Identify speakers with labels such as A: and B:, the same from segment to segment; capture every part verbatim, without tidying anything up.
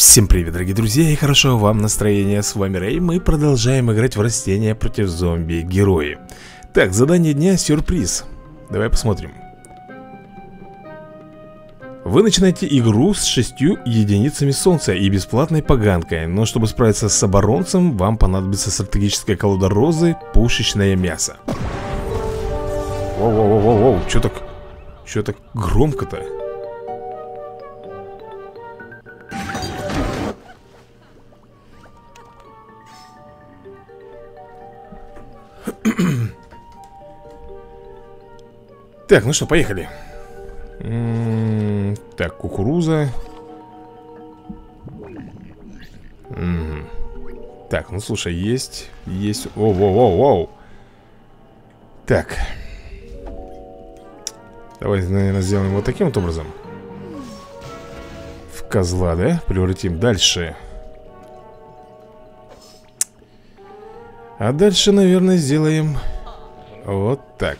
A: Всем привет, дорогие друзья, и хорошо вам настроение. С вами Рэй. Мы продолжаем играть в растения против зомби-герои. Так, задание дня — сюрприз. Давай посмотрим. Вы начинаете игру с шестью единицами солнца и бесплатной поганкой. Но чтобы справиться с оборонцем, вам понадобится стратегическая колода розы, пушечное мясо. Воу-воу-воу-воу, чё так... Чё так громко-то? Так, ну что, поехали. М-м-м, так, кукуруза. М-м. Так, ну слушай, есть. Есть. Оу-воу-воу-воу. Так. Давай, наверное, сделаем вот таким вот образом. В козла, да? Превратим дальше. А дальше, наверное, сделаем вот так.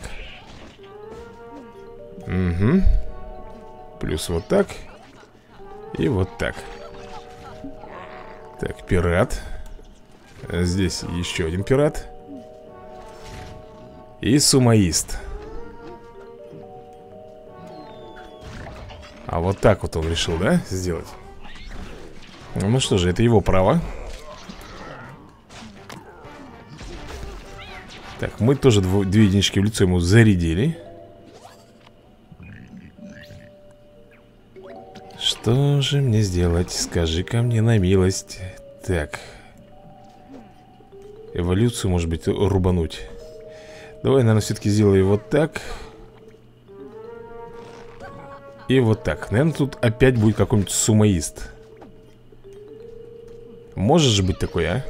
A: Угу. Плюс вот так. И вот так. Так, пират. Здесь еще один пират. И сумоист. А вот так вот он решил, да, сделать? Ну что же, это его право. Так, мы тоже дв- две единички в лицо ему зарядили. Что же мне сделать? Скажи-ка мне на милость. Так. Эволюцию, может быть, рубануть. Давай, наверное, все-таки сделаю вот так. И вот так. Наверное, тут опять будет какой-нибудь сумоист. Может же быть такой, а?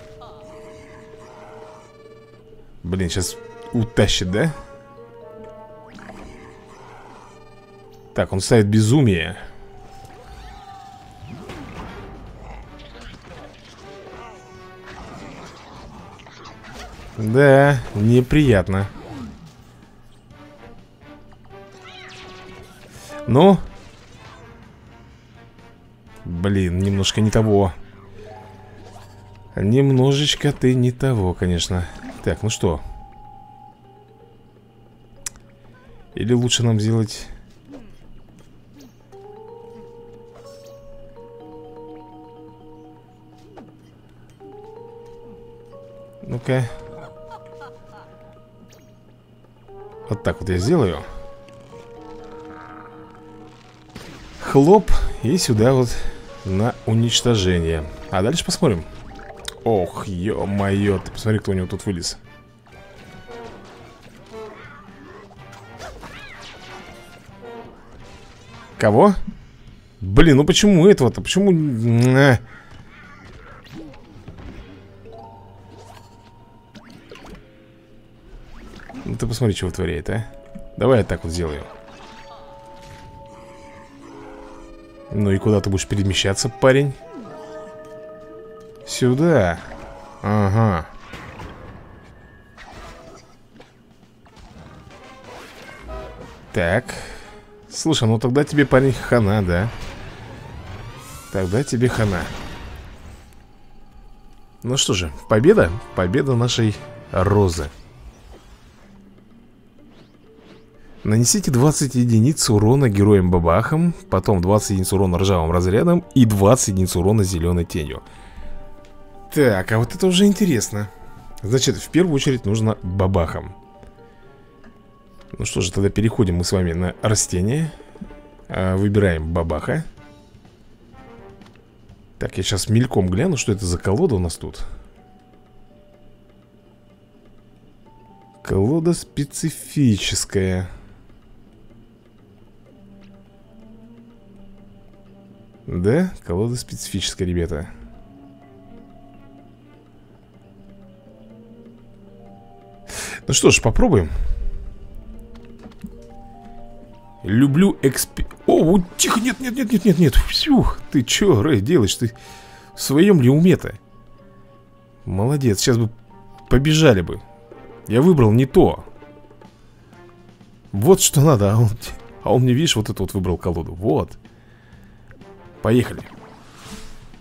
A: Блин, сейчас утащит, да? Так, он ставит безумие. Да, неприятно. Ну? Блин, немножко не того. Немножечко ты не того, конечно. Так, ну что? Или лучше нам сделать... Ну-ка. Вот так вот я сделаю. Хлоп. И сюда вот на уничтожение. А дальше посмотрим. Ох, ё-моё, ты посмотри, кто у него тут вылез. Кого? Блин, ну почему этого-то? Почему... А? Ну ты посмотри, что вытворяет, а. Давай я так вот сделаю. Ну и куда ты будешь перемещаться, парень? Сюда. Ага. Так. Слушай, ну тогда тебе, парень, хана, да? Тогда тебе хана. Ну что же, победа? Победа нашей розы. Нанесите двадцать единиц урона героям-бабахам, потом двадцать единиц урона ржавым разрядом и двадцать единиц урона зеленой тенью. Так, а вот это уже интересно. Значит, в первую очередь нужно бабахам. Ну что же, тогда переходим мы с вами на растения. Выбираем бабаха. Так, я сейчас мельком гляну, что это за колода у нас тут. Колода специфическая. Да, колода специфическая, ребята. Ну что ж, попробуем. Люблю экспи... О, вот тихо, нет, нет, нет, нет, нет, нет. Фух, ты чё, Рэй, делаешь? Ты в своем ли уме-то? Молодец, сейчас бы побежали бы. Я выбрал не то. Вот что надо, а он, а он мне, видишь, вот эту вот выбрал колоду. Вот. Поехали.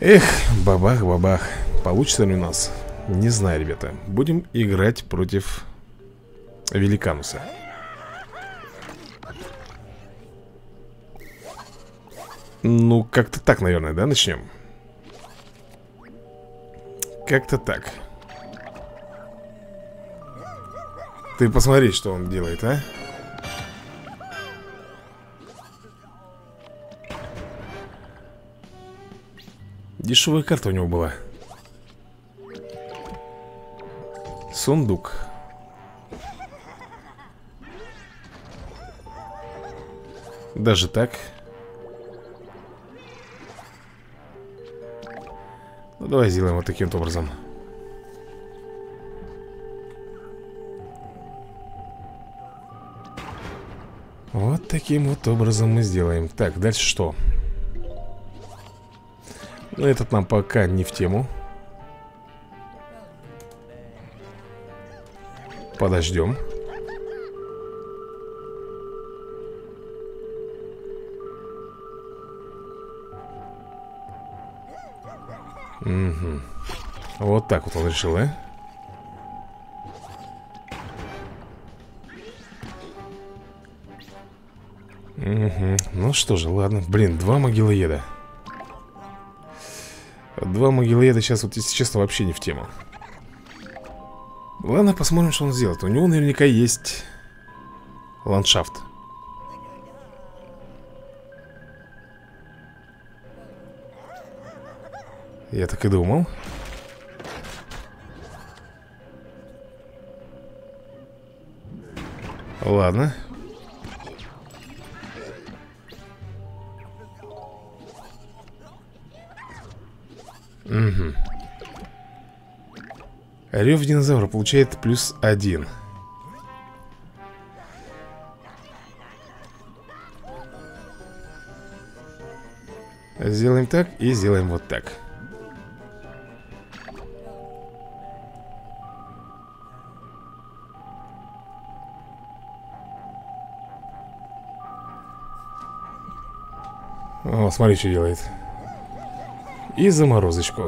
A: Эх, бабах-бабах. Получится ли у нас? Не знаю, ребята. Будем играть против Великануса. Ну, как-то так, наверное, да, начнем? Как-то так. Ты посмотри, что он делает, а? Дешевая карта у него была. Сундук. Даже так. Ну, давай сделаем вот таким вот образом. Вот таким вот образом мы сделаем. Так, дальше что? Ну, этот нам пока не в тему. Подождем. Угу. Вот так вот он решил, а? Угу. Ну что же, ладно. Блин, два могилоеда. Два могилоеда сейчас, вот, если честно, вообще не в тему. Ладно, посмотрим, что он сделает. У него наверняка есть ландшафт. Я так и думал. Ладно. Угу. Рев динозавра получает плюс один. Сделаем так и сделаем вот так. О, смотри, что делает. И заморозочку.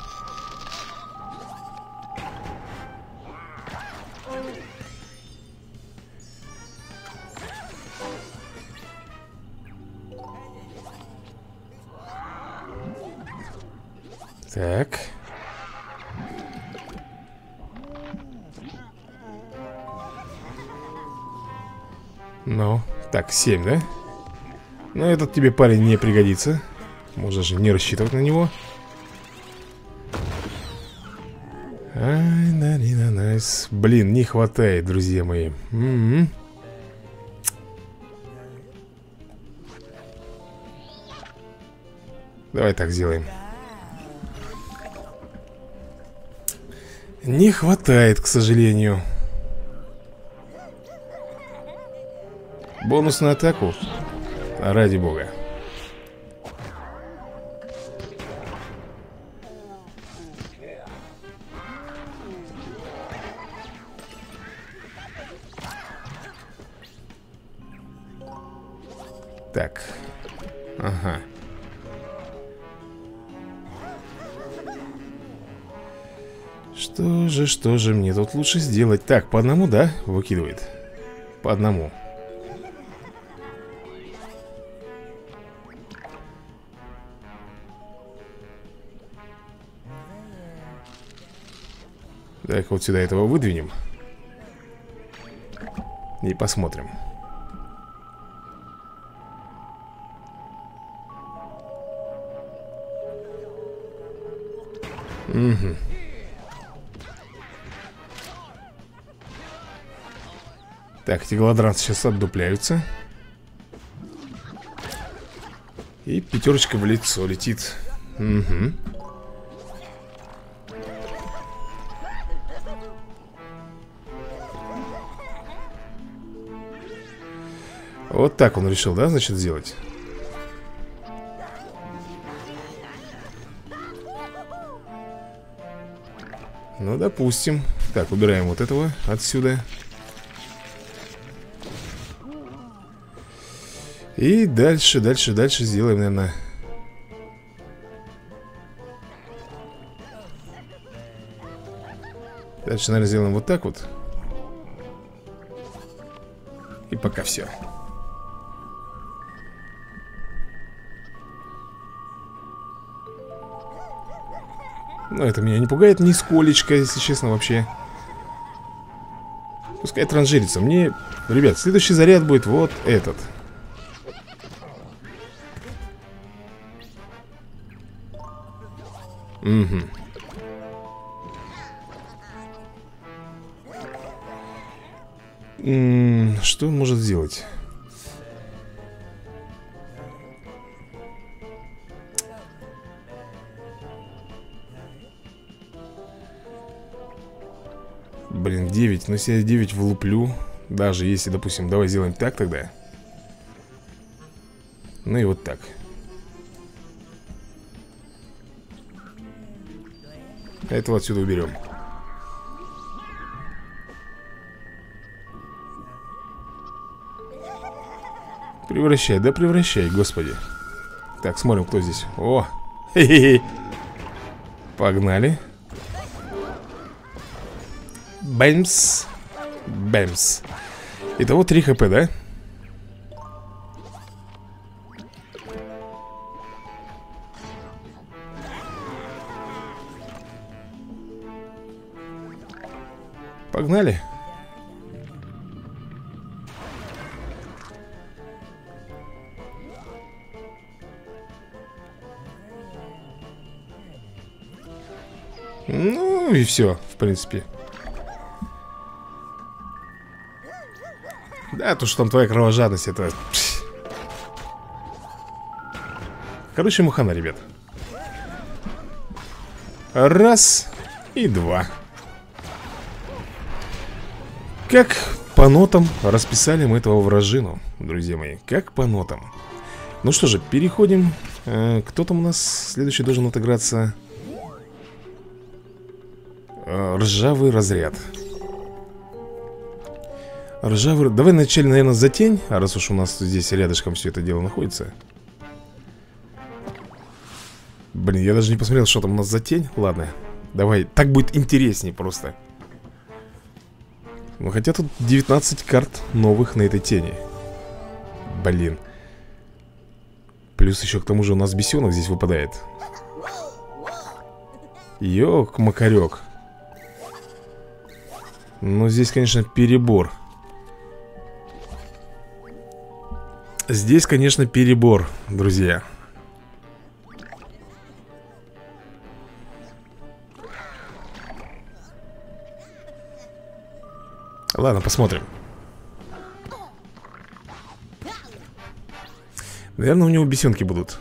A: Так. Ну, так, семь, да? Но этот тебе, парень, не пригодится. Можно же не рассчитывать на него. Ай, на найс. Блин, не хватает, друзья мои. М-м-м. Давай так сделаем. Не хватает, к сожалению. Бонус на атаку? Ради бога. Так. Ага. Что же, что же мне тут лучше сделать? Так, по одному, да? Выкидывает. По одному. Так, вот сюда этого выдвинем. И посмотрим. Угу. Так, эти голодранцы сейчас отдупляются. И пятерочка в лицо летит. Угу. Вот так он решил, да, значит, сделать? Ну, допустим. Так, убираем вот этого отсюда. И дальше, дальше, дальше сделаем, наверное. Дальше, наверное, сделаем вот так вот. И пока все. Но это меня не пугает нисколечко, если честно, вообще. Пускай транжирится. Мне, ребят, следующий заряд будет вот этот. Угу. М-м, что он может сделать? Блин, девять. Но если я девять влуплю, даже если, допустим, давай сделаем так тогда. Ну и вот так. Этого отсюда уберем. Превращай, да превращай, господи. Так, смотрим, кто здесь. О, хе-хе-хе. Погнали. Бэмс. Бэмс. Итого три хп, да? Погнали. Ну и все, в принципе. Да, то, что там твоя кровожадность, это... Короче, мухана, ребят. Раз и два. Как по нотам расписали мы этого вражину, друзья мои. Как по нотам. Ну что же, переходим. э, Кто там у нас следующий должен отыграться? э, Ржавый разряд. Ржавый... Давай вначале, наверное, за тень. А раз уж у нас здесь рядышком все это дело находится. Блин, я даже не посмотрел, что там у нас за тень. Ладно, давай, так будет интереснее просто. Ну, хотя тут девятнадцать карт новых на этой тени. Блин. Плюс еще к тому же у нас бесенок здесь выпадает. Ёк-макарёк. Ну, здесь, конечно, перебор. Здесь, конечно, перебор, друзья. Ладно, посмотрим. Наверное, у него бесенки будут.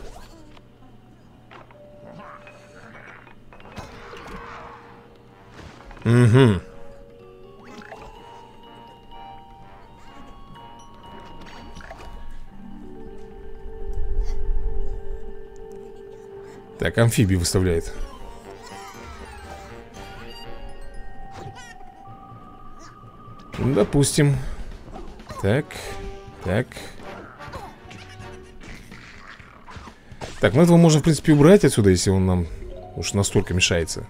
A: Угу. Так, амфибии выставляет. Допустим. Так, так. Так, ну этого можно, в принципе, убрать отсюда, если он нам уж настолько мешается.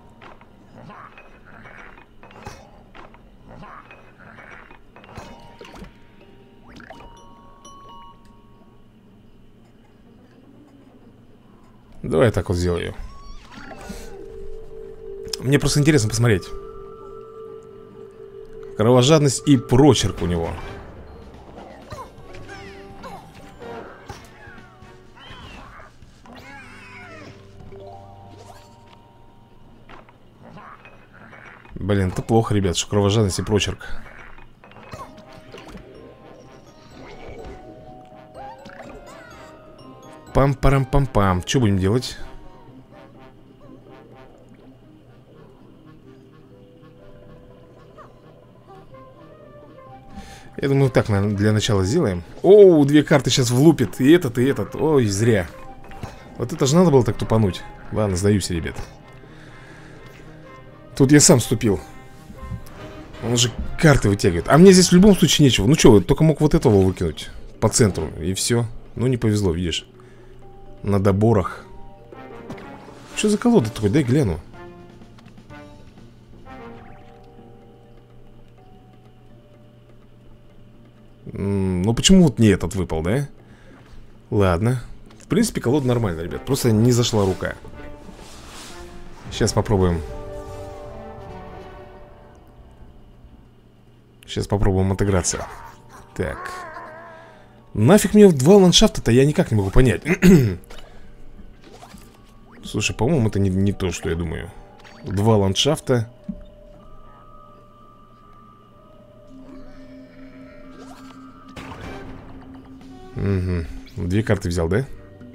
A: Давай я так вот сделаю. Мне просто интересно посмотреть. Кровожадность и прочерк у него. Блин, это плохо, ребят, что кровожадность и прочерк. Пам-парам-пам-пам. Что будем делать? Я думаю, так, наверное, для начала сделаем. Оу, две карты сейчас влупит. И этот, и этот. Ой, зря. Вот это же надо было так тупануть. Ладно, сдаюсь, ребят. Тут я сам ступил. Он же карты вытягивает. А мне здесь в любом случае нечего. Ну что, только мог вот этого выкинуть по центру. И все. Ну не повезло, видишь. На доборах. Что за колода такой? Дай гляну. М, Ну почему вот не этот выпал, да? Ладно. В принципе, колода нормальная, ребят. Просто не зашла рука. Сейчас попробуем. Сейчас попробуем отыграться. Так. Нафиг мне два ландшафта-то, я никак не могу понять. Слушай, по-моему, это не, не то, что я думаю. Два ландшафта. Угу. Две карты взял, да?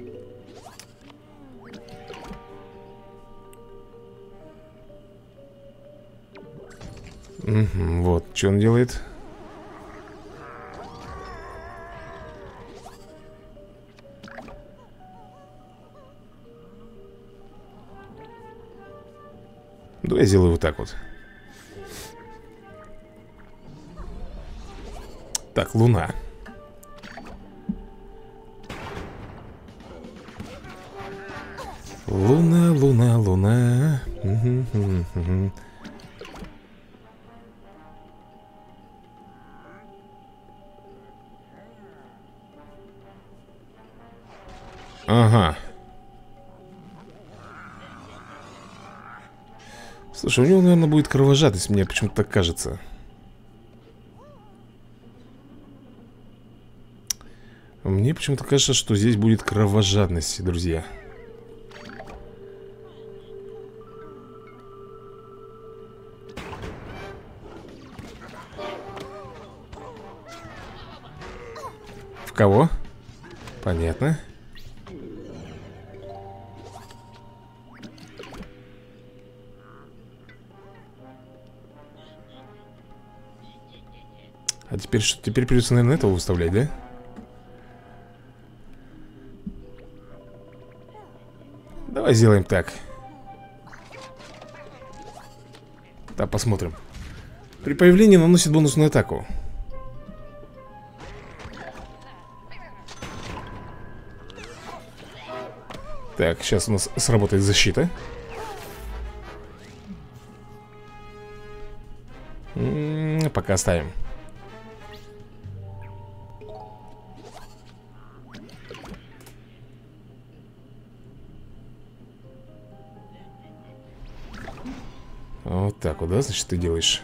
A: Угу, вот, что он делает? Да, я сделаю вот так вот. Так, луна. Луна, луна, луна. Угу, угу, угу. Ага. Слушай, у него, наверное, будет кровожадность. Мне почему-то так кажется. Мне почему-то кажется, что здесь будет кровожадность, друзья. В кого? Понятно. А теперь что? Теперь придется, наверное, этого выставлять, да? Давай сделаем так. Да, посмотрим. При появлении наносит бонусную атаку. Так, сейчас у нас сработает защита. М-м, пока оставим. Вот так вот, да, значит, ты делаешь.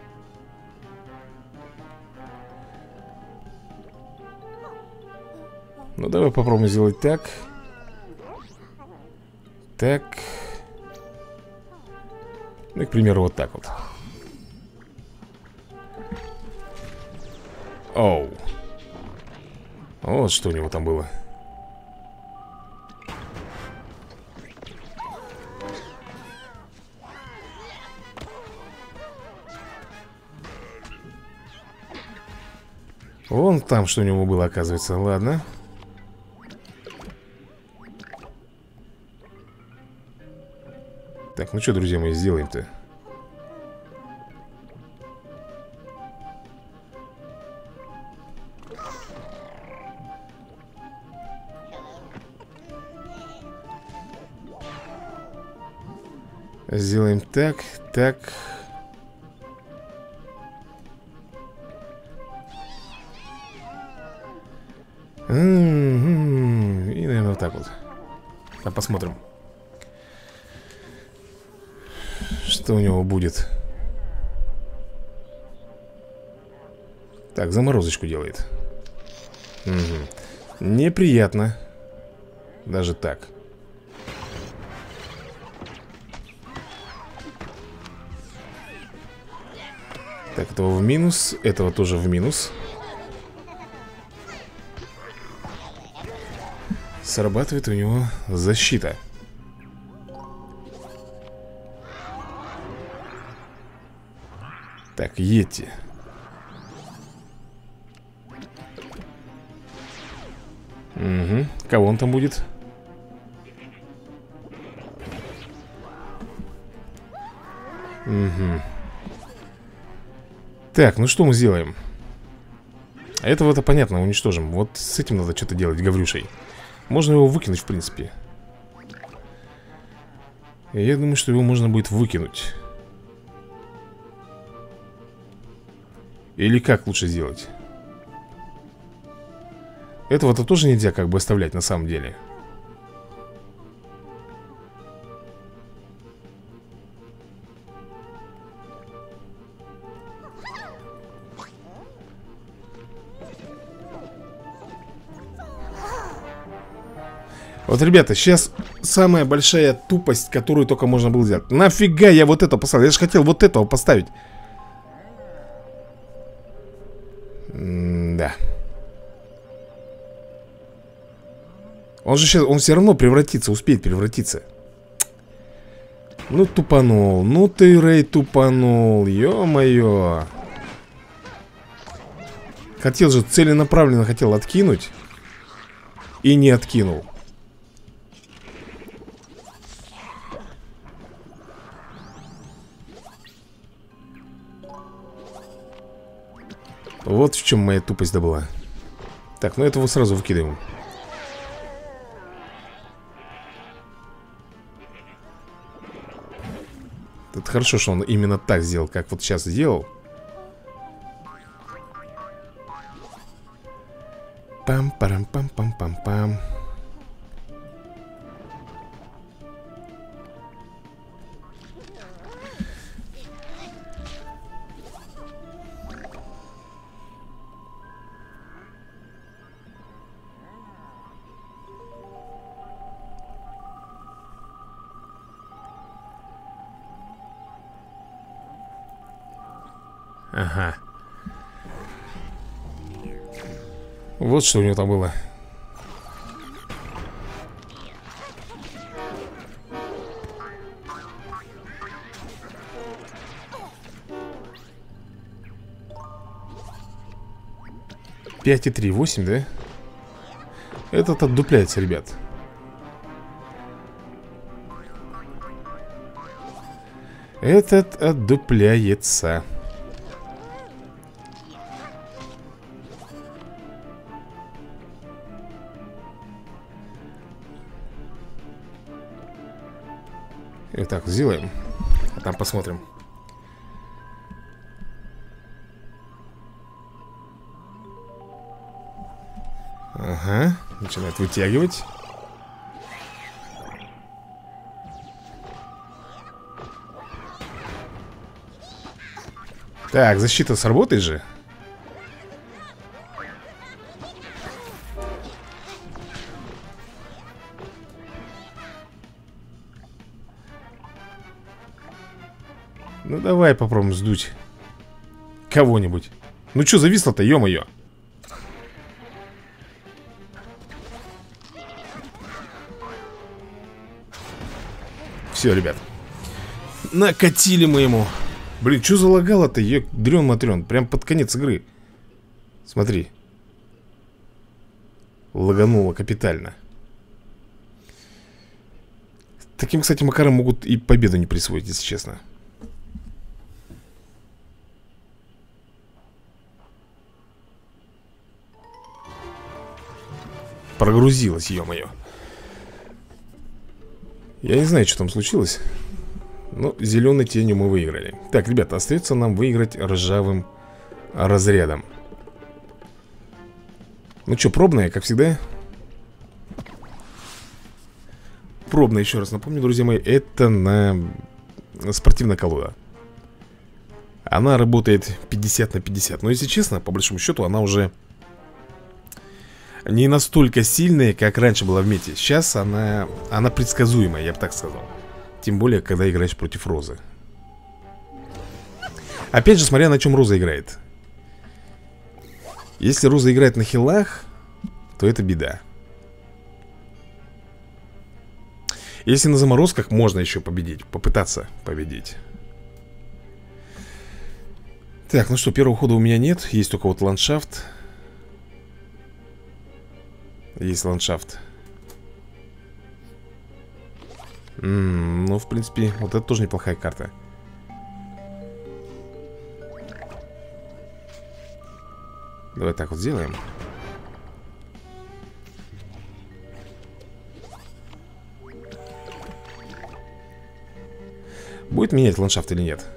A: Ну, давай попробуем сделать так. Так. Ну, к примеру, вот так вот. Оу. Вот что у него там было. Вон там, что у него было, оказывается. Ладно. Так, ну что, друзья мои, сделаем-то? Сделаем так, так. И, наверное, вот так вот. А посмотрим, что у него будет. Так, заморозочку делает. Угу. Неприятно. Даже так. Так, этого в минус. Этого тоже в минус. Срабатывает у него защита. Так, Йети. Угу. Кого он там будет? Угу. Так, ну что мы сделаем? Этого-то понятно, уничтожим. Вот с этим надо что-то делать, Гаврюшей. Можно его выкинуть, в принципе. Я думаю, что его можно будет выкинуть. Или как лучше сделать? Этого-то тоже нельзя как бы оставлять на самом деле. Вот, ребята, сейчас самая большая тупость, которую только можно было сделать. Нафига я вот это поставил? Я же хотел вот этого поставить. М-да. Он же сейчас, он все равно превратится, успеет превратиться. Ну, тупанул. Ну ты, Рэй, тупанул. Ё-моё. Хотел же, целенаправленно хотел откинуть. И не откинул. Вот в чем моя тупость была. Так, ну этого сразу выкидываем. Это хорошо, что он именно так сделал, как вот сейчас сделал. Пам-парам-пам-пам-пам-пам. Ага. Вот что у него там было. пять и три, восемь, да? Этот отдупляется, ребят. Этот отдупляется. И вот так сделаем. А там посмотрим. Ага, начинает вытягивать. Так, защита сработает же. Ну давай попробуем сдуть кого-нибудь. Ну что зависло-то, ё-моё. Все, ребят. Накатили мы ему. Блин, что залагало-то, ё дрён-матрён. Прям под конец игры. Смотри. Лагануло капитально. Таким, кстати, макаром могут и победу не присвоить, если честно. Прогрузилось, ё-моё. Я не знаю, что там случилось. Но зеленой тенью мы выиграли. Так, ребята, остается нам выиграть ржавым разрядом. Ну что, пробная, как всегда. Пробная, еще раз напомню, друзья мои. Это на спортивная колода. Она работает пятьдесят на пятьдесят. Но если честно, по большому счету, она уже не настолько сильная, как раньше была в мете. Сейчас она, она предсказуемая, я бы так сказал. Тем более, когда играешь против Розы. Опять же, смотря на чем Роза играет. Если Роза играет на хилах, то это беда. Если на заморозках, можно еще победить. Попытаться победить. Так, ну что, первого хода у меня нет. Есть только вот ландшафт. Есть ландшафт. М-м, ну, в принципе, вот это тоже неплохая карта. Давай так вот сделаем. Будет менять ландшафт или нет?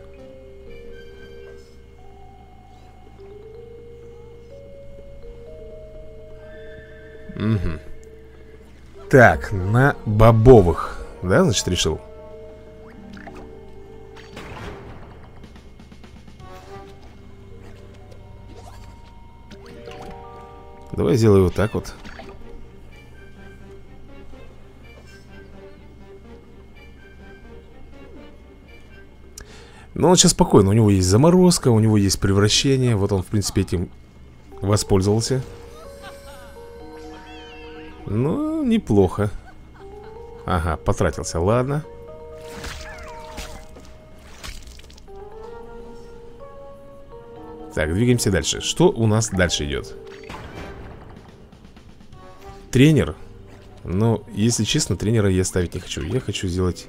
A: Так, на бобовых. Да, значит, решил? Давай сделаю вот так вот. Но он сейчас спокойно. У него есть заморозка, у него есть превращение. Вот он, в принципе, этим воспользовался. Ну, неплохо. Ага, потратился, ладно. Так, двигаемся дальше. Что у нас дальше идет? Тренер. Но, если честно, тренера я ставить не хочу. Я хочу сделать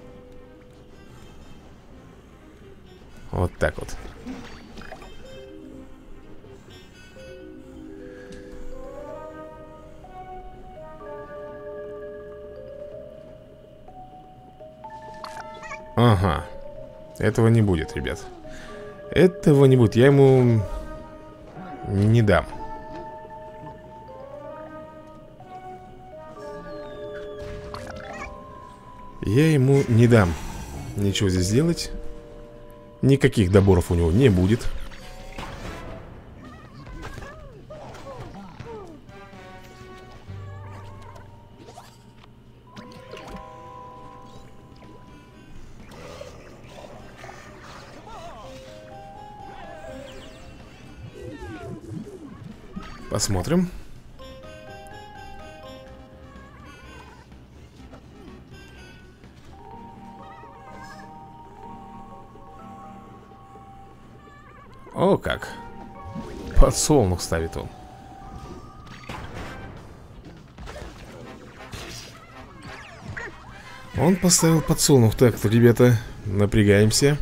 A: вот так вот. Ага. Этого не будет, ребят. Этого не будет. Я ему не дам. Я ему не дам ничего здесь сделать. Никаких доборов у него не будет. Посмотрим. О, как. Подсолнух ставит он. Он поставил подсолнух. Так-то, ребята, напрягаемся.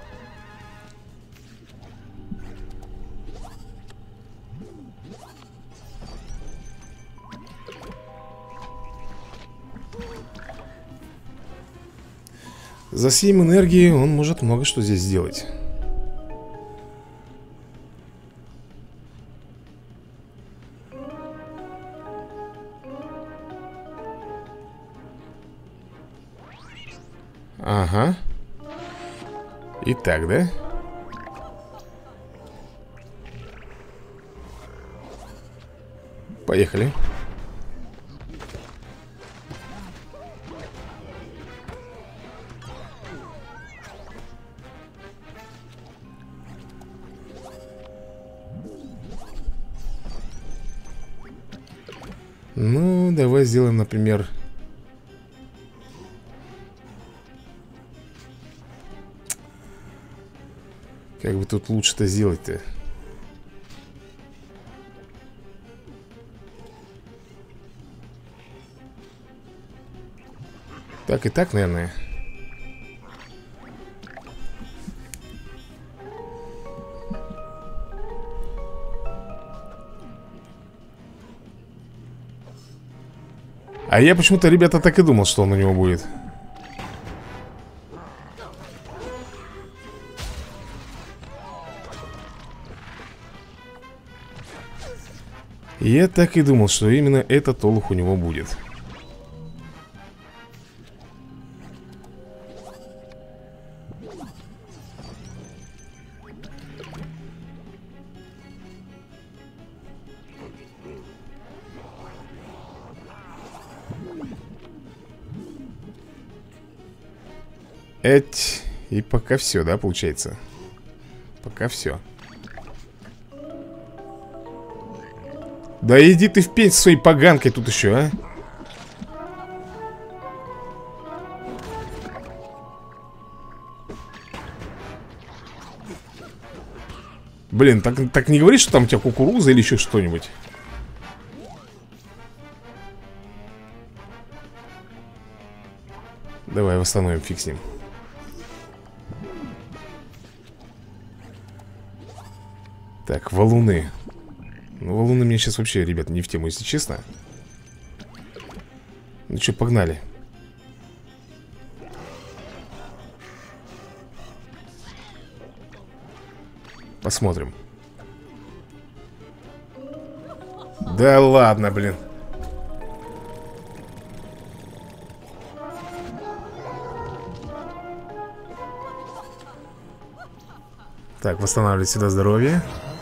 A: За семь энергии он может много что здесь сделать. Ага. Итак, да? Поехали. Ну, давай сделаем, например... Как бы тут лучше-то сделать-то? Так и так, наверное. А я почему-то, ребята, так и думал, что он у него будет. Я так и думал, что именно этот олух у него будет. Эть. И пока все, да, получается? Пока все. Да иди ты в пень со своей поганкой тут еще, а. Блин, так, так не говори, что там у тебя кукуруза или еще что-нибудь. Давай восстановим, фиг с ним. Так, валуны. Ну, валуны мне сейчас вообще, ребят, не в тему, если честно. Ну что, погнали. Посмотрим. Да ладно, блин. Так, восстанавливать сюда здоровье.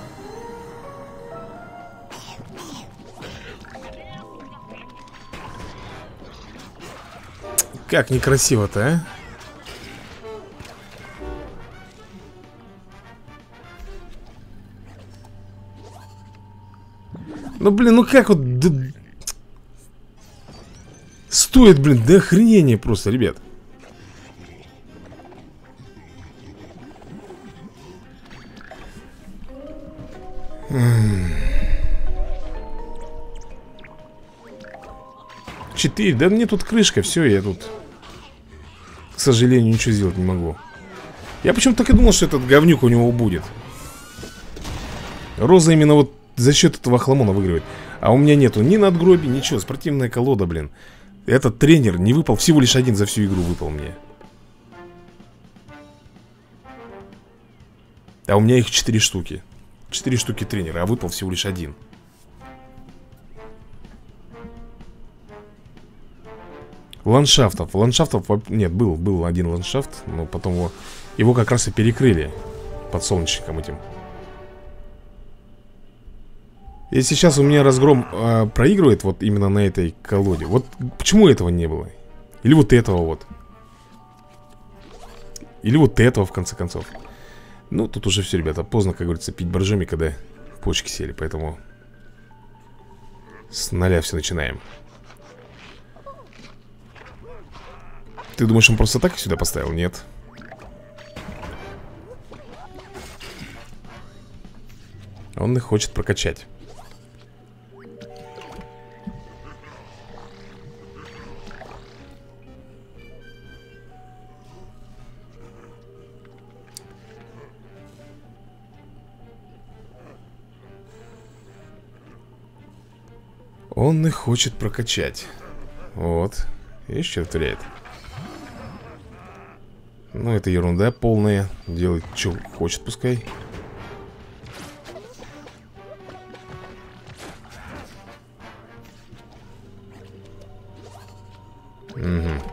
A: Как некрасиво-то, а? Ну, блин, ну как вот... Да... Стоит, блин, до охренения просто, ребят. Четыре, да мне тут крышка, все, я тут, к сожалению, ничего сделать не могу. Я почему-то так и думал, что этот говнюк у него будет. Роза именно вот за счет этого хламона выигрывает. А у меня нету ни надгробий, ничего, спортивная колода, блин. Этот тренер не выпал, всего лишь один за всю игру выпал мне. А у меня их четыре штуки. Четыре штуки тренера, а выпал всего лишь один. Ландшафтов, ландшафтов, нет, был, был один ландшафт. Но потом его, его как раз и перекрыли под солнечником этим. И сейчас у меня разгром э, проигрывает вот именно на этой колоде. Вот почему этого не было? Или вот этого вот. Или вот этого, в конце концов. Ну, тут уже все, ребята, поздно, как говорится, пить боржоми, когда почки сели. Поэтому с нуля все начинаем. Ты думаешь, он просто так сюда поставил? Нет. Он их хочет прокачать. Он их хочет прокачать. Вот. Видишь, что творяет? Ну, это ерунда полная. Делает, что хочет, пускай. Угу.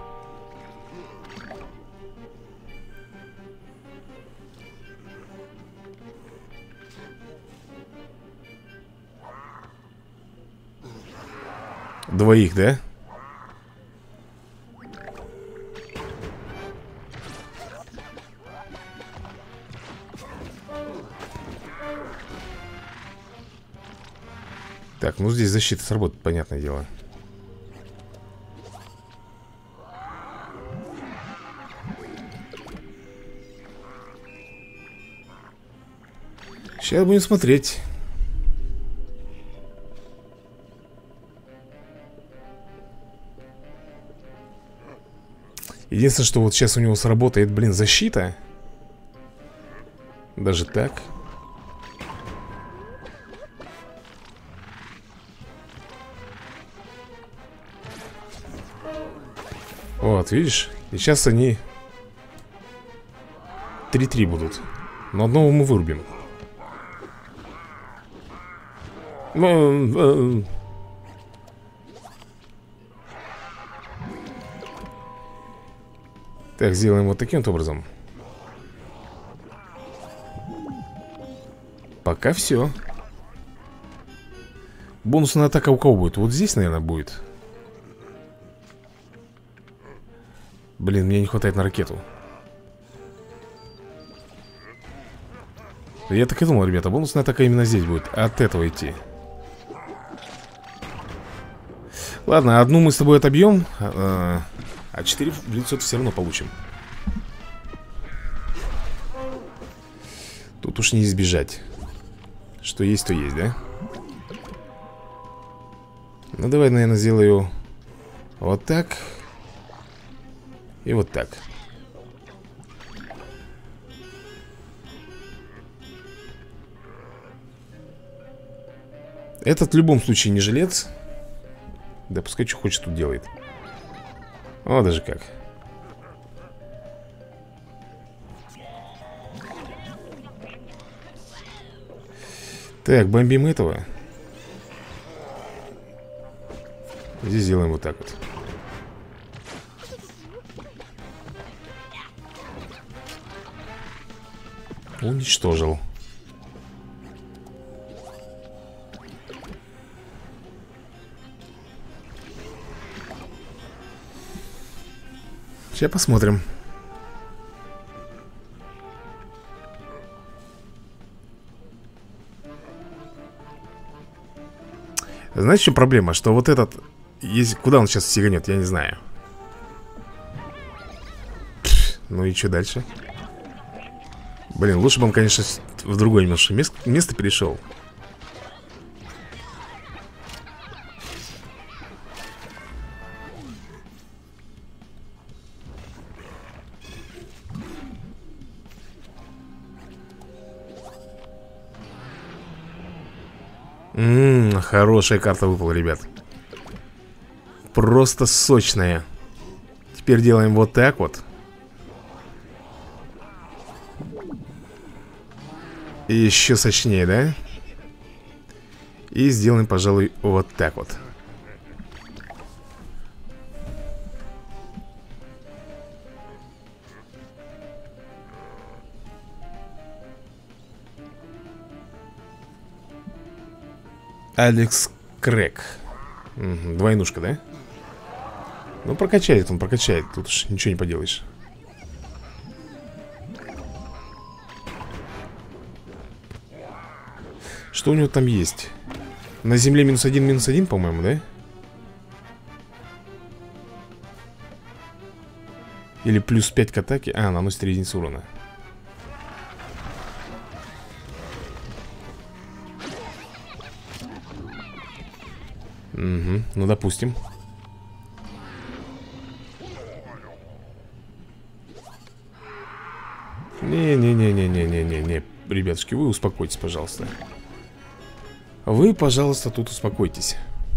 A: Двоих, да? Так, ну здесь защита сработает, понятное дело. Сейчас будем смотреть. Единственное, что вот сейчас у него сработает, блин, защита. Даже так. Вот, видишь? И сейчас они три-три будут. Но одного мы вырубим. Так, сделаем вот таким вот образом. Пока все. Бонусная атака у кого будет? Вот здесь, наверное, будет. Блин, мне не хватает на ракету. Я так и думал, ребята, бонусная атака именно здесь будет. От этого идти. Ладно, одну мы с тобой отобьем, а, а четыре в лицо все равно получим. Тут уж не избежать. Что есть, то есть, да? Ну, давай, наверное, сделаю вот так. И вот так. Этот в любом случае не жилец. Да пускай что хочет тут делает. О, даже как. Так, бомбим этого. Здесь сделаем вот так вот. Уничтожил. Сейчас посмотрим. Знаете, в чем проблема? Что вот этот... Есть... Куда он сейчас сиганет, я не знаю. Пфф, ну и что дальше? Блин, лучше бы он, конечно, в другое немножко место, место перешел. Ммм, хорошая карта выпала, ребят. Просто сочная. Теперь делаем вот так вот. И еще сочнее, да? И сделаем, пожалуй, вот так вот. Алекс Крэк. Угу, двойнушка, да? Ну, прокачает он, прокачает. Тут уж ничего не поделаешь. Что у него там есть? На земле минус один, минус один, по-моему, да? Или плюс пять к атаке. А, наносит три единицы урона. Угу, ну допустим. Не-не-не-не-не-не-не-не. Ребятушки, вы успокойтесь, пожалуйста. Вы, пожалуйста, тут успокойтесь.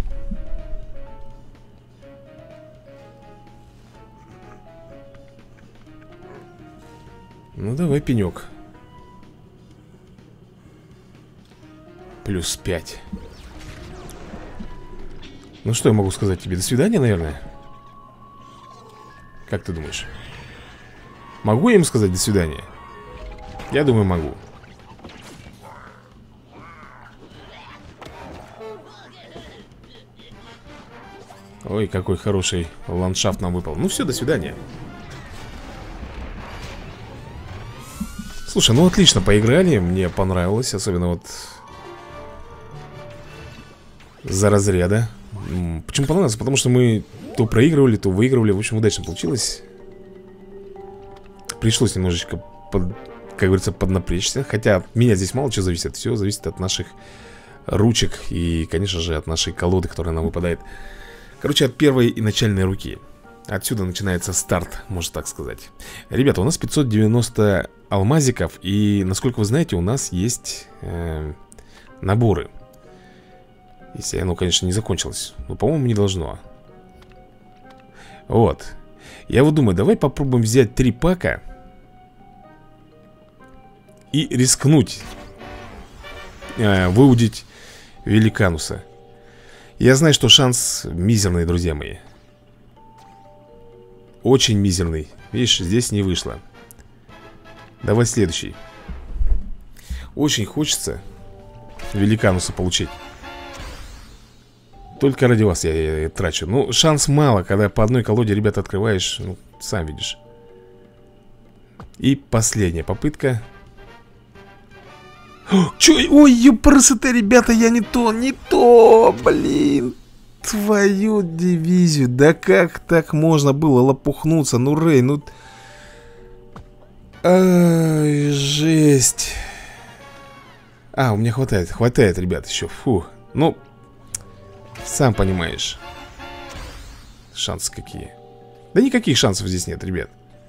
A: Ну давай, пенек. Плюс пять. Ну что я могу сказать тебе? До свидания, наверное. Как ты думаешь? Могу я им сказать до свидания? Я думаю, могу. Ой, какой хороший ландшафт нам выпал. Ну все, до свидания. Слушай, ну отлично поиграли. Мне понравилось, особенно вот за разряда. Почему понравилось? Потому что мы то проигрывали, то выигрывали. В общем, удачно получилось. Пришлось немножечко, под, как говорится, поднапрячься. Хотя от меня здесь мало чего зависит. Все зависит от наших ручек и, конечно же, от нашей колоды, которая нам выпадает. Короче, от первой и начальной руки. Отсюда начинается старт, можно так сказать. Ребята, у нас пятьсот девяносто алмазиков. И, насколько вы знаете, у нас есть э, наборы. Если оно, конечно, не закончилось. Но, по-моему, не должно. Вот. Я вот думаю, давай попробуем взять три пака и рискнуть э, выудить Великануса. Я знаю, что шанс мизерный, друзья мои. Очень мизерный. Видишь, здесь не вышло. Давай следующий. Очень хочется Великануса получить. Только ради вас я, я, я трачу. Ну, шанс мало, когда по одной колоде, ребята, открываешь. Ну, сам видишь. И последняя попытка. Чё? Ой, ёпрст, ребята, я не то, не то, блин. Твою дивизию. Да как так можно было лопухнуться? Ну, Рэй, ну... Ай, жесть. А, у меня хватает, хватает, ребят, еще. Фу, ну... Сам понимаешь. Шансы какие? Да никаких шансов здесь нет, ребят.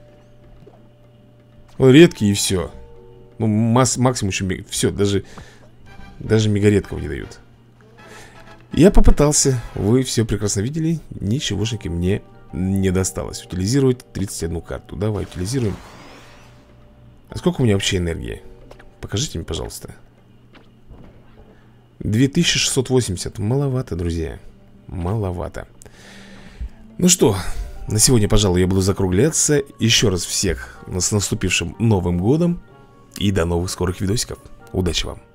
A: Редкие и все. Ну, масс, максимум еще... Все, даже... Даже мегаредков не дают. Я попытался. Вы все прекрасно видели. Ничегошеньки мне не досталось. Утилизировать тридцать одну карту. Давай, утилизируем. А сколько у меня вообще энергии? Покажите мне, пожалуйста. две тысячи шестьсот восемьдесят. Маловато, друзья. Маловато. Ну что, на сегодня, пожалуй, я буду закругляться. Еще раз всех с наступившим Новым годом. И до новых скорых видосиков. Удачи вам.